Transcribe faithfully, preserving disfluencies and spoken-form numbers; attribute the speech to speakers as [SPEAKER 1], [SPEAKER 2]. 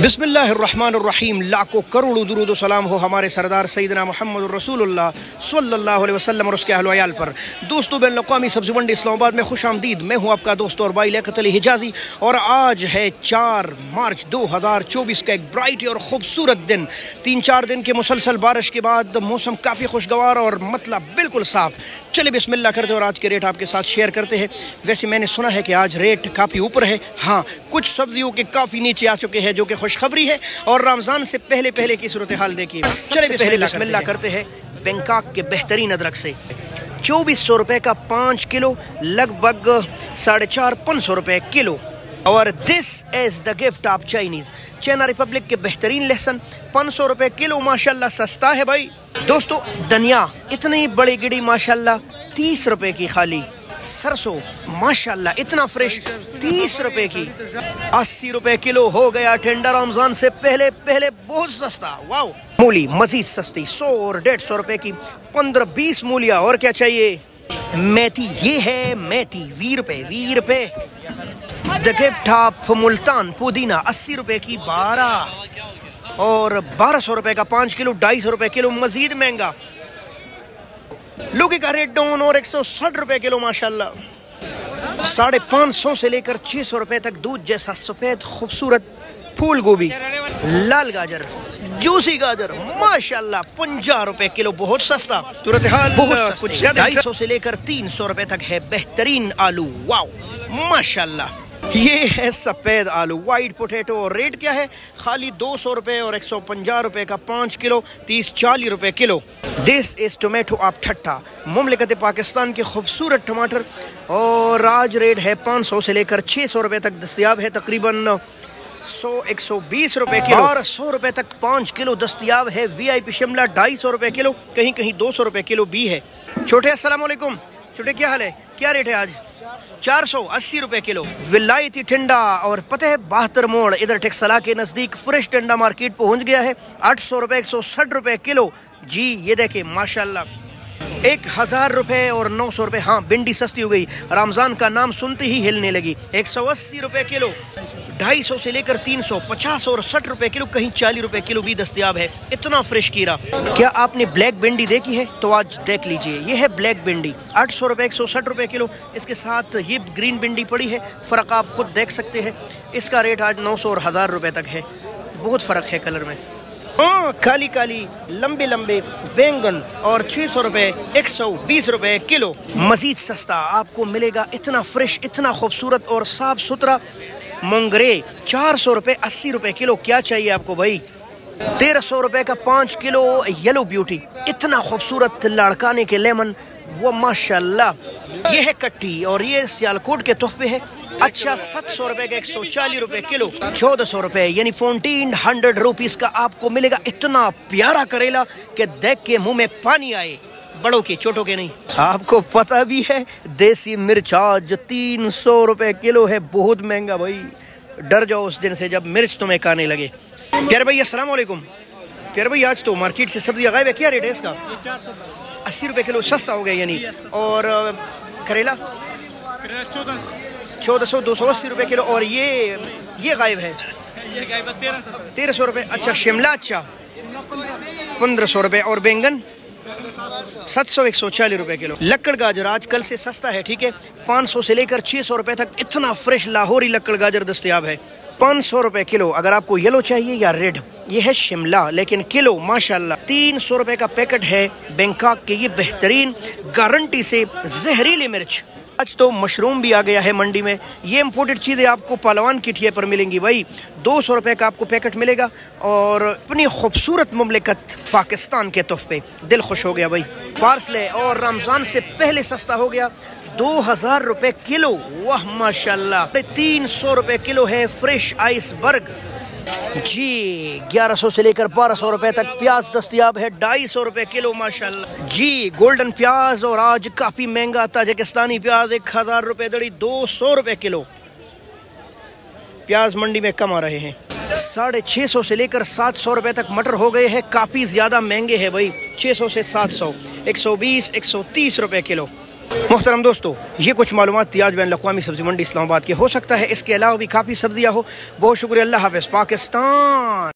[SPEAKER 1] बिस्मिल्लाहिर्रहमानिर्रहीम। लाखों करोड़ों दुरूद सलाम हो हमारे सरदार सैयदना मुहम्मद रसूलुल्लाह सल्लल्लाहु अलैहि वसल्लम और उसके अहल व अयाल पर। दोस्तों, बैन अक़वामी सब्ज़ी मंडी इस्लामाबाद में खुश आमदीद। मैं हूँ आपका दोस्त और भाई लियाकत अली हिजाज़ी और आज है चार मार्च दो हज़ार चौबीस का एक ब्राइट और ख़ूबसूरत दिन। तीन चार दिन के मुसलसल बारिश के बाद मौसम काफ़ी खुशगवार और मतलब बिल्कुल साफ़। चलिए बिस्मिल्लाह करते और आज के रेट आपके साथ शेयर करते हैं। वैसे मैंने सुना है कि आज रेट काफ़ी ऊपर है। हाँ, कुछ सब्जियों के काफ़ी नीचे आ चुके हैं, जो कि खुशखबरी है। और रमज़ान से पहले पहले की सूरत हाल देखिए। चलिए पहले बिस्मिल्लाह करते हैं बैंकॉक के बेहतरीन अदरक से। चौबीस सौ रुपये का पाँच किलो, लगभग साढ़े चार पाँच सौ रुपये किलो। और this is the gift of Chinese. China republic के बेहतरीन लहसुन पाँच सौ रुपये किलो, माशाल्लाह सस्ता है भाई। दोस्तों, धनिया इतनी बड़ी गिड़ी माशाल्लाह तीस रुपए की खाली। सरसों माशाल्लाह इतना फ्रेश तीस रुपए की। अस्सी रुपए किलो हो गया टेंडर। रमजान से पहले पहले बहुत सस्ता। वाओ। मूली मजीद सस्ती, सौ और डेढ़ सौ रुपए की। पंद्रह बीस मूलियाँ, और क्या चाहिए। मेथी, ये है मेथी, वी रुपए वी रुपए। द गिफ्ट ऑफ मुल्तान पुदीना अस्सी रुपए की बारह, और बारह सौ रुपए का पाँच किलो, ढाई सौ रुपए किलो। मजीद महंगा लौकी का रेट डाउन और एक सौ साठ रुपए किलो माशाल्लाह। साढ़े पाँच सौ से लेकर छह सौ रुपए तक दूध जैसा सफेद खूबसूरत फूल गोभी। लाल गाजर, जूसी गाजर माशाल्लाह पंजाह रुपए किलो, बहुत सस्ता। सूरत हाल बहुत कुछ ढाई सौ से लेकर तीन सौ रुपए तक है बेहतरीन आलू। वाओ माशाल्लाह। ये है सफेद आलू, वाइट पोटैटो। और रेट क्या है, खाली दो सौ रुपये और एक सौ पंजाह रुपये का पाँच किलो, तीस चालीस रुपये किलो। This is tomato of Thatta, मुमलिकत पाकिस्तान के खूबसूरत टमाटर। और आज रेट है पाँच सौ से लेकर छः सौ रुपये तक दस्तियाब है, तकरीबन सौ एक सौ बीस रुपये किलो। और सौ रुपये तक पाँच किलो दस्तियाब है। वी आई पी शिमला ढाई सौ रुपये किलो, कहीं कहीं दो सौ रुपये किलो भी है। छोटे अस्सलाम वालेकुम। छोटे क्या हाल है, क्या रेट है आज। चार सौ अस्सी रुपए किलो। विलायती टिंडा, और पता है बहत्तर मोड़ इधर टेक्सला के नजदीक फ्रेश टिंडा मार्केट पहुंच गया है। आठ सौ रुपए एक सौ साठ रुपए किलो। जी ये देखे माशाल्लाह। एक हजार रुपए और नौ सौ रुपए। हाँ, भिंडी सस्ती हो गई, रमजान का नाम सुनते ही हिलने लगी। एक सौ अस्सी रुपए किलो। ढाई सौ से लेकर तीन सौ पचास और साठ रुपए किलो, कहीं चालीस रुपए किलो भी दस्तियाब है। इतना फ्रेश कीरा। क्या आपने ब्लैक भिंडी देखी है तो आज देख लीजिए। ये है ब्लैक भिंडी, आठ सौ रुपये एक सौ साठ रुपये किलो। इसके साथ ये ग्रीन भिंडी पड़ी है, फ़र्क आप खुद देख सकते हैं। इसका रेट आज नौ सौ और हज़ार रुपये तक है, बहुत फ़र्क है कलर में। हाँ, काली काली लंबे लंबे बैंगन और छः सौ रुपये एक सौ बीस रुपये किलो। मज़ीद सस्ता आपको मिलेगा, इतना फ्रेश, इतना खूबसूरत और साफ़ सुथरा मोंगरे चार सौ रुपये अस्सी रुपये किलो। क्या चाहिए आपको भाई। तेरह सौ रुपये का पाँच किलो येलो ब्यूटी, इतना खूबसूरत लड़काने के लेमन, वो माशाल्लाह। ये है कट्टी और ये सियालकोट के तोहफे है। अच्छा, सात सौ रुपये का एक सौ चालीस रुपये किलो। चौदह सौ रुपये यानी फोर्टीन हंड्रेड रुपीज़ का आपको मिलेगा इतना प्यारा करेला कि देख के मुंह में पानी आए। बड़ों के, छोटों के नहीं। आपको पता भी है देसी मिर्च आज तीन सौ रुपये किलो है, बहुत महंगा भाई। डर जाओ उस दिन से जब मिर्च तुम्हें खाने लगे। प्यारे भाई अस्सलाम वालेकुम। प्यारे भाई, आज तो मार्केट से सब्जी गायब है, क्या रेट है इसका। अस्सी रुपये किलो, सस्ता हो गया यानी। और करेला चौदह सौ दो सौ अस्सी रुपये किलो। और ये ये गायब है तेरह सौ रुपये। अच्छा, शिमला अच्छा पंद्रह सौ रुपये। और बैंगन सात सौ एक सौ चालीस रुपये किलो। लक्कड़ गाजर आज कल से सस्ता है, ठीक है। पाँच सौ से लेकर छः सौ रुपये तक इतना फ्रेश लाहौरी लक्कड़ गाजर दस्तियाब है। पाँच सौ रुपये किलो। अगर आपको येलो चाहिए या रेड, ये है शिमला लेकिन किलो माशाल्लाह। तीन सौ रुपये का पैकेट है बैंकॉक के ये बेहतरीन गारंटी से जहरीली मिर्च। आज तो मशरूम भी आ गया है मंडी में। ये इम्पोर्टेड चीज़ें आपको पहलवान की ठिये पर मिलेंगी भाई। दो सौ रुपये का आपको पैकेट मिलेगा। और अपनी खूबसूरत मुमलिकत पाकिस्तान के तोहफे, दिल खुश हो गया भाई। पार्सले और रमज़ान से पहले सस्ता हो गया, दो हज़ार रुपये किलो। वाह माशाल्लाह। तीन सौ रुपये किलो है फ्रेश आइसबर्ग। जी ग्यारह सौ से लेकर बारह सौ रुपए तक प्याज दस्तियाब है, ढाई सौ रुपए किलो माशाल्लाह। जी गोल्डन प्याज, और आज काफी महंगा ताजिकिस्तानी प्याज एक हजार रुपए दड़ी, दो सौ रुपए किलो। प्याज मंडी में कम आ रहे हैं। साढ़े छः सौ से लेकर सात सौ रुपए तक मटर हो गए हैं, काफी ज्यादा महंगे हैं भाई। छः सौ से सात सौ, एक सौ बीस एक सौ तीस रुपए किलो। मोहतरम दोस्तों, ये कुछ मालूमात थी आज बैन अवी सब्जी मंडी इस्लामाबाद के। हो सकता है इसके अलावा भी काफ़ी सब्जियाँ हो। बहुत शुक्रिया। अल्लाह हाफ़िज़। पाकिस्तान।